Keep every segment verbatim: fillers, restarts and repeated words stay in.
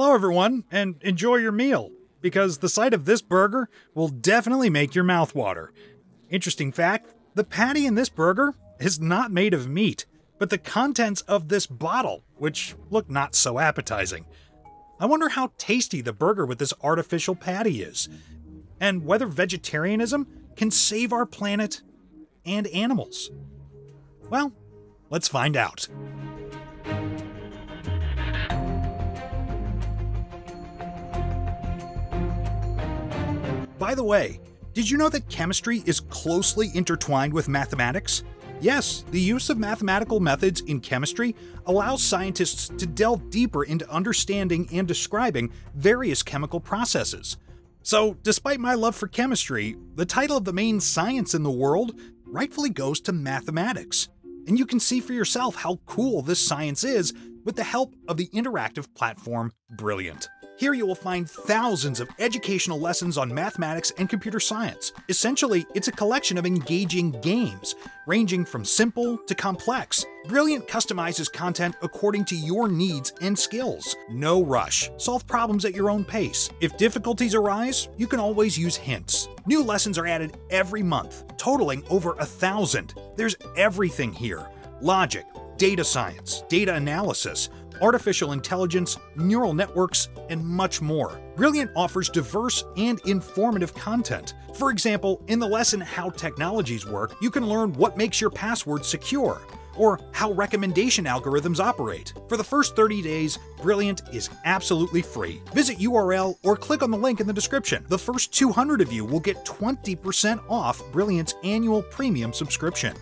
Hello everyone, and enjoy your meal, because the sight of this burger will definitely make your mouth water. Interesting fact, the patty in this burger is not made of meat, but the contents of this bottle, which look not so appetizing. I wonder how tasty the burger with this artificial patty is, and whether vegetarianism can save our planet and animals. Well, let's find out. By the way, did you know that chemistry is closely intertwined with mathematics? Yes, the use of mathematical methods in chemistry allows scientists to delve deeper into understanding and describing various chemical processes. So, despite my love for chemistry, the title of the main science in the world rightfully goes to mathematics. And you can see for yourself how cool this science is with the help of the interactive platform Brilliant. Here you will find thousands of educational lessons on mathematics and computer science. Essentially, it's a collection of engaging games, ranging from simple to complex. Brilliant customizes content according to your needs and skills. No rush. Solve problems at your own pace. If difficulties arise, you can always use hints. New lessons are added every month, totaling over a thousand. There's everything here: logic, data science, data analysis, artificial intelligence, neural networks, and much more. Brilliant offers diverse and informative content. For example, in the lesson How Technologies Work, you can learn what makes your password secure, or how recommendation algorithms operate. For the first thirty days, Brilliant is absolutely free. Visit U R L or click on the link in the description. The first two hundred of you will get twenty percent off Brilliant's annual premium subscription.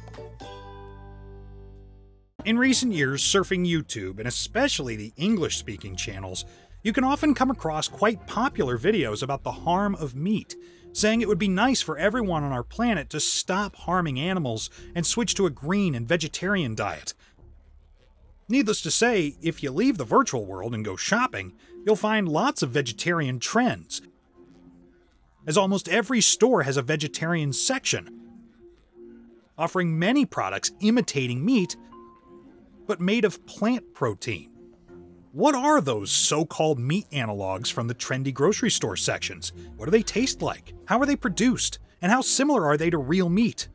In recent years, surfing YouTube, and especially the English-speaking channels, you can often come across quite popular videos about the harm of meat, saying it would be nice for everyone on our planet to stop harming animals and switch to a green and vegetarian diet. Needless to say, if you leave the virtual world and go shopping, you'll find lots of vegetarian trends, as almost every store has a vegetarian section, offering many products imitating meat, but made of plant protein. What are those so-called meat analogs from the trendy grocery store sections? What do they taste like? How are they produced? And how similar are they to real meat?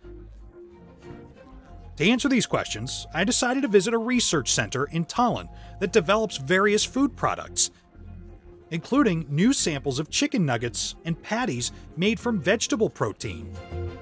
To answer these questions, I decided to visit a research center in Tallinn that develops various food products, including new samples of chicken nuggets and patties made from vegetable protein.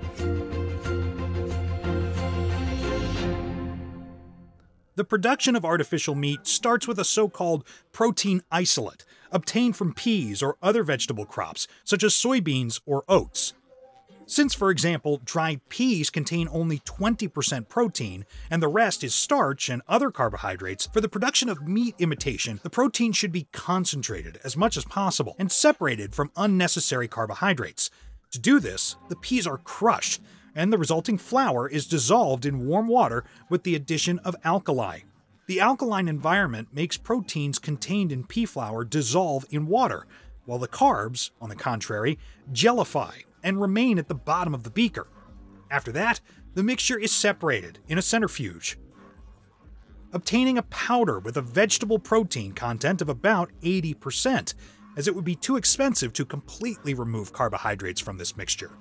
The production of artificial meat starts with a so-called protein isolate, obtained from peas or other vegetable crops, such as soybeans or oats. Since, for example, dried peas contain only twenty percent protein, and the rest is starch and other carbohydrates, for the production of meat imitation, the protein should be concentrated as much as possible and separated from unnecessary carbohydrates. To do this, the peas are crushed, and the resulting flour is dissolved in warm water with the addition of alkali. The alkaline environment makes proteins contained in pea flour dissolve in water, while the carbs, on the contrary, gellify and remain at the bottom of the beaker. After that, the mixture is separated in a centrifuge, obtaining a powder with a vegetable protein content of about eighty percent, as it would be too expensive to completely remove carbohydrates from this mixture.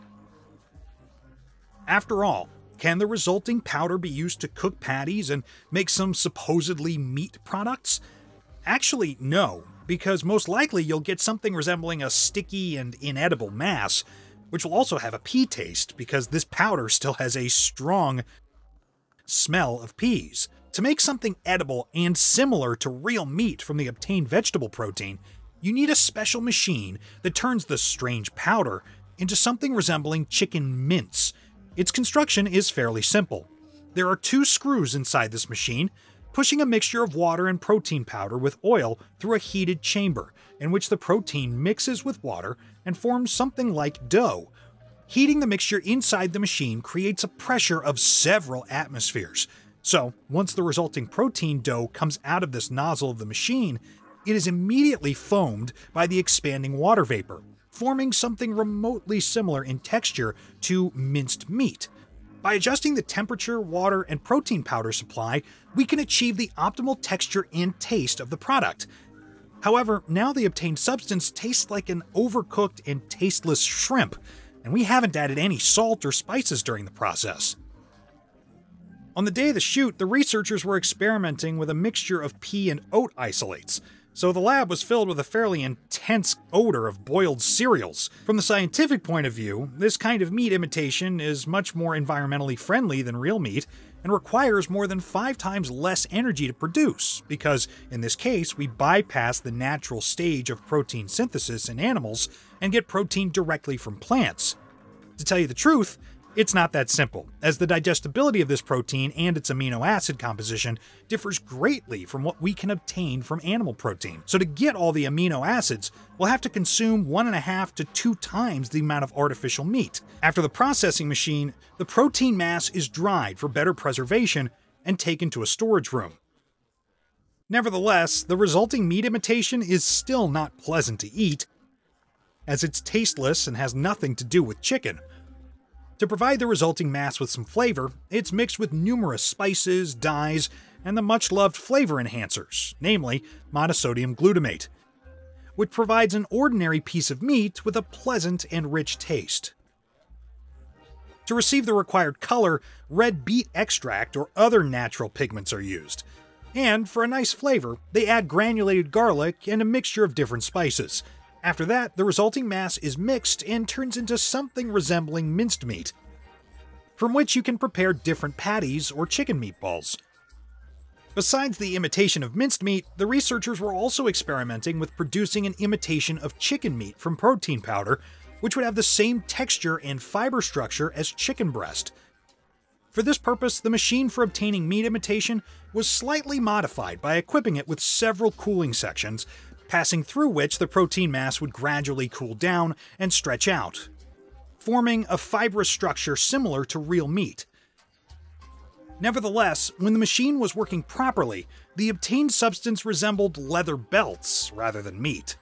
After all, can the resulting powder be used to cook patties and make some supposedly meat products? Actually, no, because most likely you'll get something resembling a sticky and inedible mass, which will also have a pea taste because this powder still has a strong smell of peas. To make something edible and similar to real meat from the obtained vegetable protein, you need a special machine that turns the strange powder into something resembling chicken mince. Its construction is fairly simple. There are two screws inside this machine, pushing a mixture of water and protein powder with oil through a heated chamber, in which the protein mixes with water and forms something like dough. Heating the mixture inside the machine creates a pressure of several atmospheres. So, once the resulting protein dough comes out of this nozzle of the machine, it is immediately foamed by the expanding water vapor, forming something remotely similar in texture to minced meat. By adjusting the temperature, water, and protein powder supply, we can achieve the optimal texture and taste of the product. However, now the obtained substance tastes like an overcooked and tasteless shrimp, and we haven't added any salt or spices during the process. On the day of the shoot, the researchers were experimenting with a mixture of pea and oat isolates, so the lab was filled with a fairly intense odor of boiled cereals. From the scientific point of view, this kind of meat imitation is much more environmentally friendly than real meat, and requires more than five times less energy to produce, because in this case we bypass the natural stage of protein synthesis in animals and get protein directly from plants. To tell you the truth, it's not that simple, as the digestibility of this protein and its amino acid composition differs greatly from what we can obtain from animal protein. So to get all the amino acids, we'll have to consume one and a half to two times the amount of artificial meat. After the processing machine, the protein mass is dried for better preservation and taken to a storage room. Nevertheless, the resulting meat imitation is still not pleasant to eat, as it's tasteless and has nothing to do with chicken. To provide the resulting mass with some flavor, it's mixed with numerous spices, dyes, and the much-loved flavor enhancers, namely monosodium glutamate, which provides an ordinary piece of meat with a pleasant and rich taste. To receive the required color, red beet extract or other natural pigments are used. And for a nice flavor, they add granulated garlic and a mixture of different spices. After that, the resulting mass is mixed and turns into something resembling minced meat, from which you can prepare different patties or chicken meatballs. Besides the imitation of minced meat, the researchers were also experimenting with producing an imitation of chicken meat from protein powder, which would have the same texture and fiber structure as chicken breast. For this purpose, the machine for obtaining meat imitation was slightly modified by equipping it with several cooling sections, passing through which the protein mass would gradually cool down and stretch out, forming a fibrous structure similar to real meat. Nevertheless, when the machine was working properly, the obtained substance resembled leather belts rather than meat.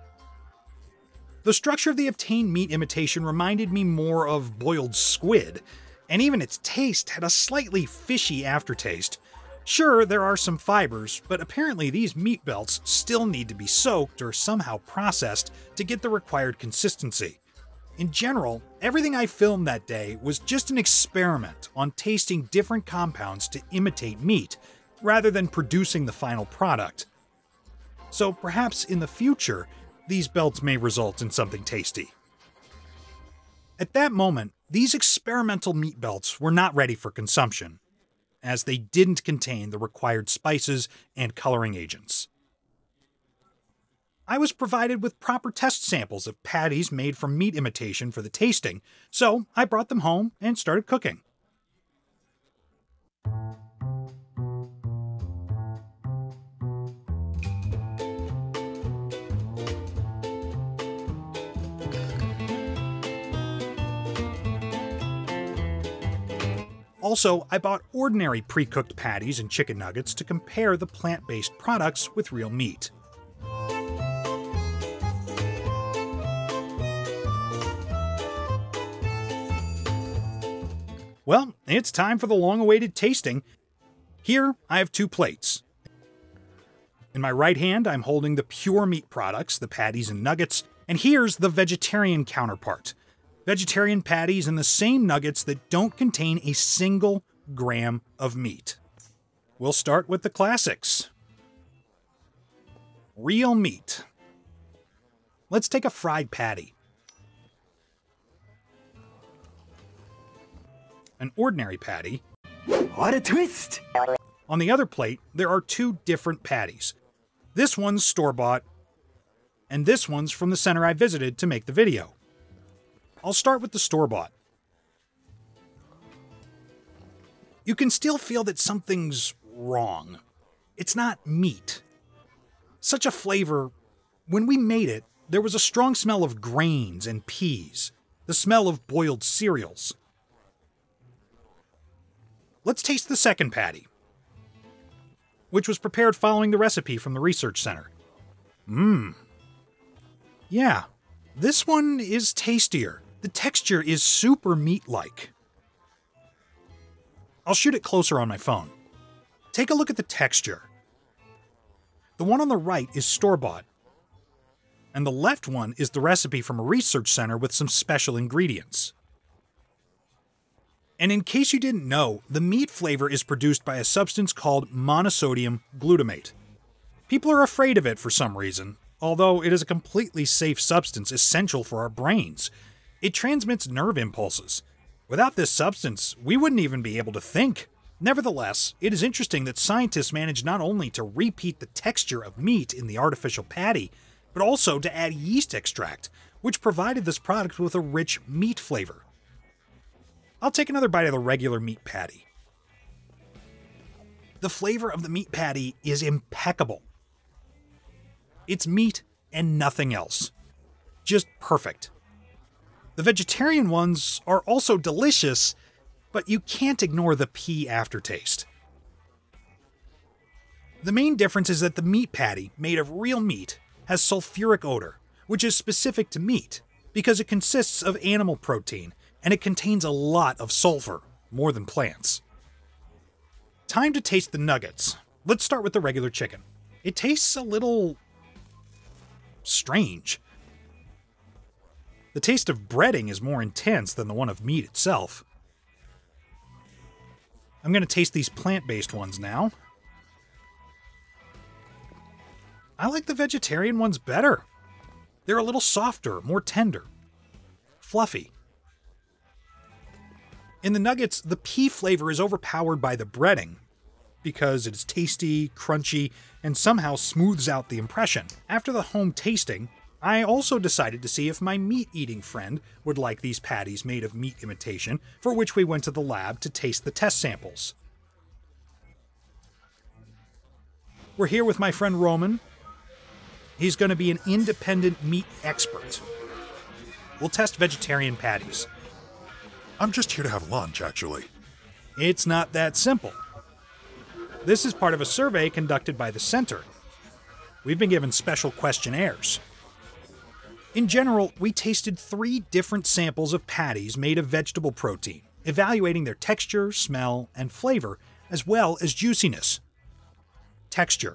The structure of the obtained meat imitation reminded me more of boiled squid, and even its taste had a slightly fishy aftertaste. Sure, there are some fibers, but apparently these meat belts still need to be soaked or somehow processed to get the required consistency. In general, everything I filmed that day was just an experiment on tasting different compounds to imitate meat, rather than producing the final product. So perhaps in the future, these belts may result in something tasty. At that moment, these experimental meat belts were not ready for consumption, as they didn't contain the required spices and coloring agents. I was provided with proper test samples of patties made from meat imitation for the tasting, so I brought them home and started cooking. Also, I bought ordinary pre-cooked patties and chicken nuggets to compare the plant-based products with real meat. Well, it's time for the long-awaited tasting. Here, I have two plates. In my right hand, I'm holding the pure meat products, the patties and nuggets, and here's the vegetarian counterpart. Vegetarian patties and the same nuggets that don't contain a single gram of meat. We'll start with the classics. Real meat. Let's take a fried patty. An ordinary patty. What a twist! On the other plate, there are two different patties. This one's store-bought, and this one's from the center I visited to make the video. I'll start with the store-bought. You can still feel that something's wrong. It's not meat. Such a flavor, when we made it, there was a strong smell of grains and peas, the smell of boiled cereals. Let's taste the second patty, which was prepared following the recipe from the research center. Mmm. Yeah, this one is tastier. The texture is super meat-like. I'll shoot it closer on my phone. Take a look at the texture. The one on the right is store-bought, and the left one is the recipe from a research center with some special ingredients. And in case you didn't know, the meat flavor is produced by a substance called monosodium glutamate. People are afraid of it for some reason, although it is a completely safe substance essential for our brains. It transmits nerve impulses. Without this substance, we wouldn't even be able to think. Nevertheless, it is interesting that scientists managed not only to repeat the texture of meat in the artificial patty, but also to add yeast extract, which provided this product with a rich meat flavor. I'll take another bite of the regular meat patty. The flavor of the meat patty is impeccable. It's meat and nothing else. Just perfect. The vegetarian ones are also delicious, but you can't ignore the pea aftertaste. The main difference is that the meat patty, made of real meat, has sulfuric odor, which is specific to meat because it consists of animal protein and it contains a lot of sulfur, more than plants. Time to taste the nuggets. Let's start with the regular chicken. It tastes a little strange. The taste of breading is more intense than the one of meat itself. I'm going to taste these plant-based ones now. I like the vegetarian ones better. They're a little softer, more tender, fluffy. In the nuggets, the pea flavor is overpowered by the breading because it is tasty, crunchy, and somehow smooths out the impression. After the home tasting, I also decided to see if my meat-eating friend would like these patties made of meat imitation, for which we went to the lab to taste the test samples. We're here with my friend Roman. He's going to be an independent meat expert. We'll test vegetarian patties. I'm just here to have lunch, actually. It's not that simple. This is part of a survey conducted by the center. We've been given special questionnaires. In general, we tasted three different samples of patties made of vegetable protein, evaluating their texture, smell, and flavor, as well as juiciness. Texture.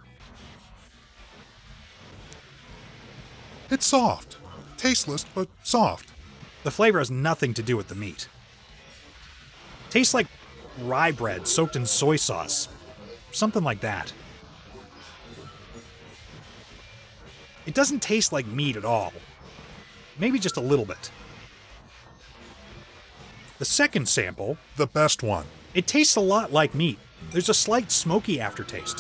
It's soft. Tasteless, but soft. The flavor has nothing to do with the meat. Tastes like rye bread soaked in soy sauce. Something like that. It doesn't taste like meat at all. Maybe just a little bit. The second sample, The best one. it tastes a lot like meat. There's a slight smoky aftertaste.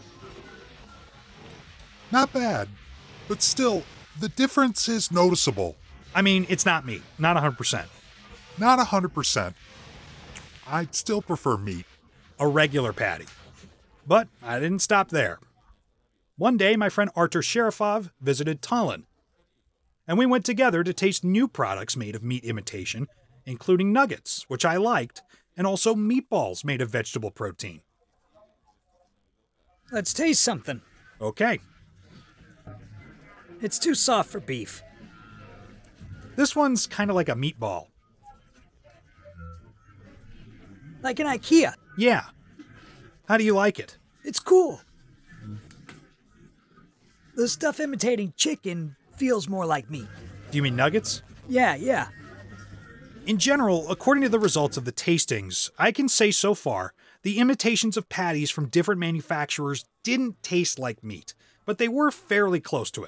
Not bad. But still, the difference is noticeable. I mean, it's not meat. Not one hundred percent. Not one hundred percent. I'd still prefer meat. A regular patty. But I didn't stop there. One day, my friend Artur Sharifov visited Tallinn, and we went together to taste new products made of meat imitation, including nuggets, which I liked, and also meatballs made of vegetable protein. Let's taste something. Okay, It's too soft for beef. this one's kind of like a meatball. Like an IKEA. Yeah. How do you like it? It's cool. The stuff imitating chicken feels more like meat. Do you mean nuggets? Yeah, yeah. In general, according to the results of the tastings, I can say so far, the imitations of patties from different manufacturers didn't taste like meat, but they were fairly close to it.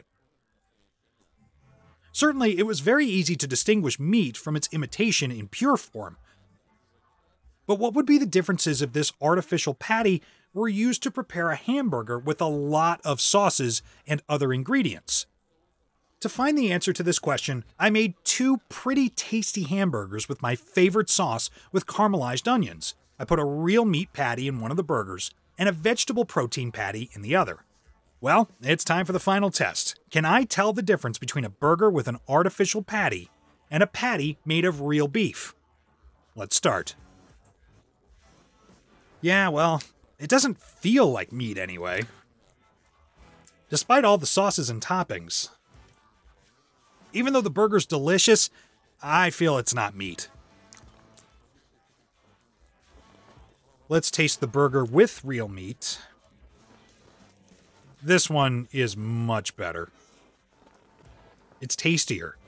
Certainly, it was very easy to distinguish meat from its imitation in pure form. But what would be the differences if this artificial patty were used to prepare a hamburger with a lot of sauces and other ingredients? To find the answer to this question, I made two pretty tasty hamburgers with my favorite sauce with caramelized onions. I put a real meat patty in one of the burgers and a vegetable protein patty in the other. Well, it's time for the final test. Can I tell the difference between a burger with an artificial patty and a patty made of real beef? Let's start. Yeah, well, it doesn't feel like meat anyway. Despite all the sauces and toppings. Even though the burger's delicious, I feel it's not meat. Let's taste the burger with real meat. This one is much better. it's tastier.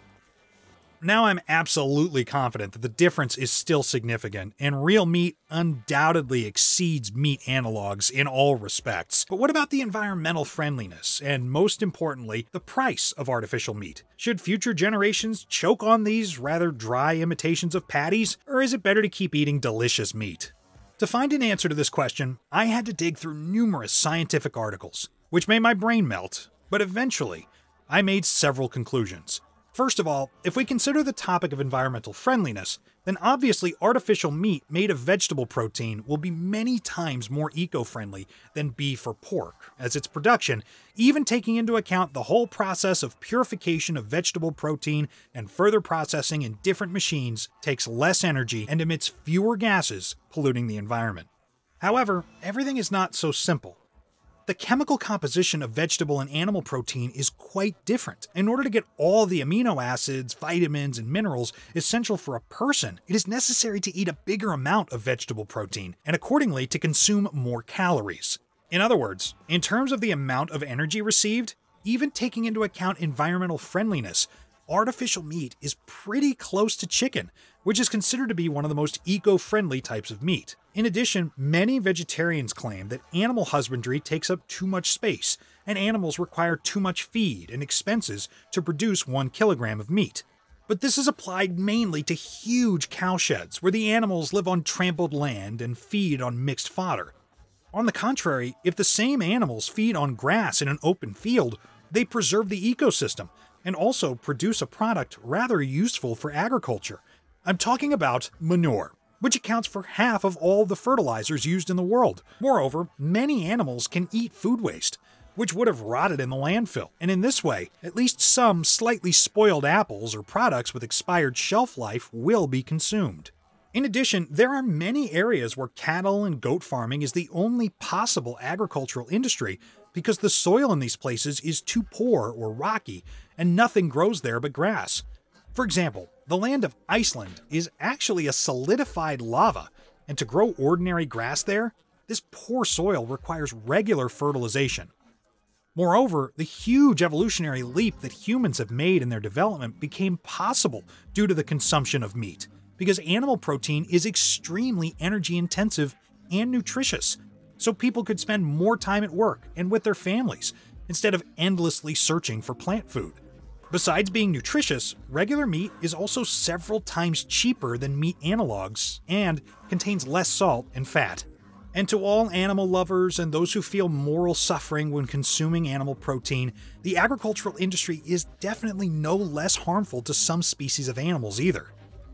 Now I'm absolutely confident that the difference is still significant, and real meat undoubtedly exceeds meat analogs in all respects. But what about the environmental friendliness, and most importantly, the price of artificial meat? Should future generations choke on these rather dry imitations of patties, or is it better to keep eating delicious meat? To find an answer to this question, I had to dig through numerous scientific articles, which made my brain melt, but eventually, I made several conclusions. First of all, if we consider the topic of environmental friendliness, then obviously artificial meat made of vegetable protein will be many times more eco-friendly than beef or pork, as its production, even taking into account the whole process of purification of vegetable protein and further processing in different machines, takes less energy and emits fewer gases, polluting the environment. However, everything is not so simple. The chemical composition of vegetable and animal protein is quite different. In order to get all the amino acids, vitamins, and minerals essential for a person, it is necessary to eat a bigger amount of vegetable protein, and accordingly to consume more calories. In other words, in terms of the amount of energy received, even taking into account environmental friendliness, artificial meat is pretty close to chicken, which is considered to be one of the most eco-friendly types of meat. In addition, many vegetarians claim that animal husbandry takes up too much space, and animals require too much feed and expenses to produce one kilogram of meat. But this is applied mainly to huge cowsheds, where the animals live on trampled land and feed on mixed fodder. On the contrary, if the same animals feed on grass in an open field, they preserve the ecosystem, and also produce a product rather useful for agriculture. I'm talking about manure, which accounts for half of all the fertilizers used in the world. Moreover, many animals can eat food waste, which would have rotted in the landfill, and in this way, at least some slightly spoiled apples or products with expired shelf life will be consumed. In addition, there are many areas where cattle and goat farming is the only possible agricultural industry because the soil in these places is too poor or rocky, and nothing grows there but grass. For example, the land of Iceland is actually a solidified lava, and to grow ordinary grass there, this poor soil requires regular fertilization. Moreover, the huge evolutionary leap that humans have made in their development became possible due to the consumption of meat, because animal protein is extremely energy-intensive and nutritious, so people could spend more time at work and with their families, instead of endlessly searching for plant food. Besides being nutritious, regular meat is also several times cheaper than meat analogs and contains less salt and fat. And to all animal lovers and those who feel moral suffering when consuming animal protein, the agricultural industry is definitely no less harmful to some species of animals either.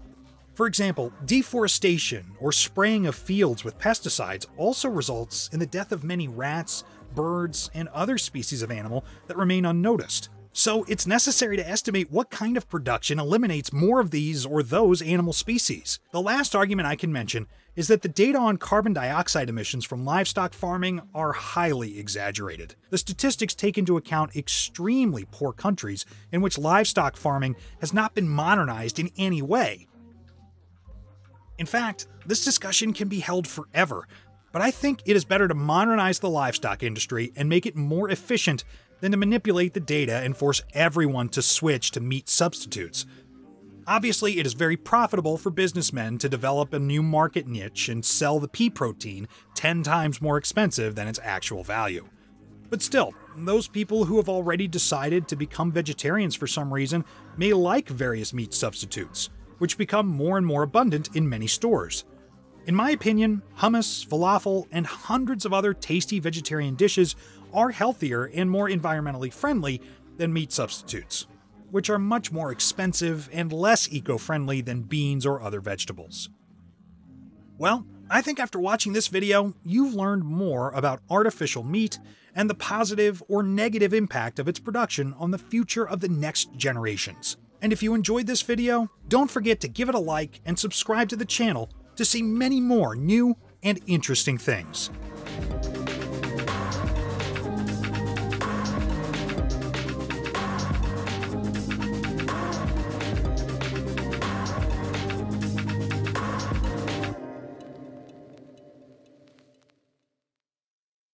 For example, deforestation or spraying of fields with pesticides also results in the death of many rats, birds, and other species of animal that remain unnoticed. So it's necessary to estimate what kind of production eliminates more of these or those animal species. The last argument I can mention is that the data on carbon dioxide emissions from livestock farming are highly exaggerated. The statistics take into account extremely poor countries in which livestock farming has not been modernized in any way. In fact, this discussion can be held forever, but I think it is better to modernize the livestock industry and make it more efficient than to manipulate the data and force everyone to switch to meat substitutes. Obviously, it is very profitable for businessmen to develop a new market niche and sell the pea protein ten times more expensive than its actual value. But still, those people who have already decided to become vegetarians for some reason may like various meat substitutes, which become more and more abundant in many stores. In my opinion, hummus, falafel, and hundreds of other tasty vegetarian dishes are healthier and more environmentally friendly than meat substitutes, which are much more expensive and less eco-friendly than beans or other vegetables. Well, I think after watching this video, you've learned more about artificial meat and the positive or negative impact of its production on the future of the next generations. And if you enjoyed this video, don't forget to give it a like and subscribe to the channel to see many more new and interesting things.